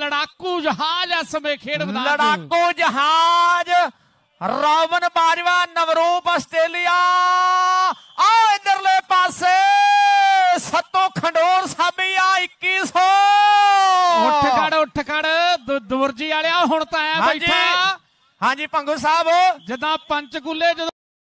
लड़ाकू जहाज इस समय खेड मैदान लड़ाकू जहाज रोवन बाजवा नवरूप आस्ट्रेलिया आओ इधरले पासे सत्तो खंडोर साबिया 2100 उठ खड़ दुरजी वालिया हुण तां बैठा हाँ जी भंगू साहब जिद्दां पंचकूले